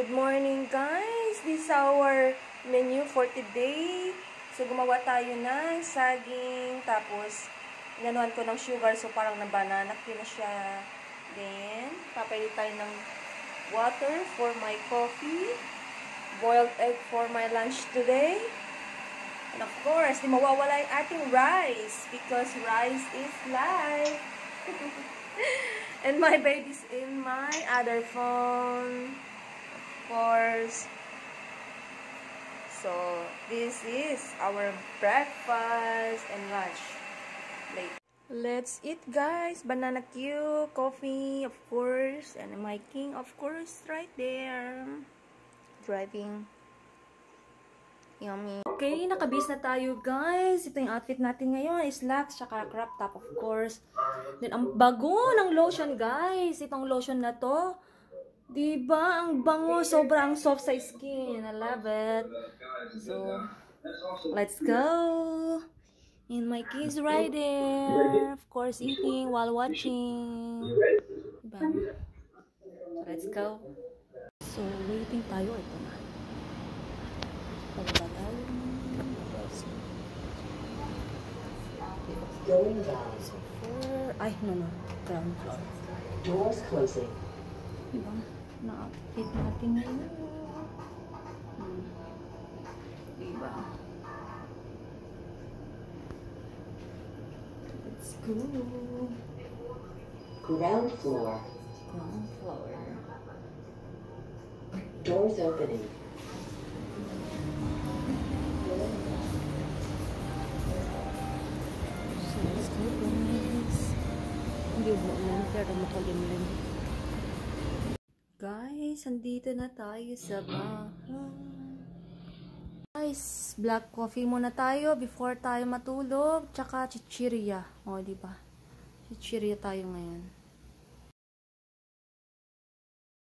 Good morning guys! This is our menu for today. So gumawa tayo ng saging, tapos inanuhan ko ng sugar so parang na-banana cue na siya. Then, papalit tayo ng water for my coffee, boiled egg for my lunch today. And of course, di mawawala yung ating rice because rice is life. And my baby's in my other phone. Course. So this is our breakfast and lunch late. Let's eat guys. Banana cue, coffee of course, and my king of course right there driving. Yummy. Okay, nakabis na tayo guys. Ito yung outfit natin ngayon, slacks tsaka crop top of course. Then ang bago ng lotion guys, itong lotion na to, diba? Ang bango, sobrang soft sa skin. I love it. So, let's go. And my kids right there. Of course, eating while watching. Diba? So, let's go. So, waiting tayo. Ito na. Pagbagal. Going down. So, ay, no. Ground floor. Doors closing. Diba? Na-outfit natin ngayon. Diba? Let's go. Ground floor. Ground floor. Doors opening. So, let's go guys. Hindi mo lang, pero makalimlim. Guys, andito na tayo sa bahay. Guys, black coffee muna tayo before tayo matulog. Tsaka chichirya. O, diba? Chichirya tayo ngayon.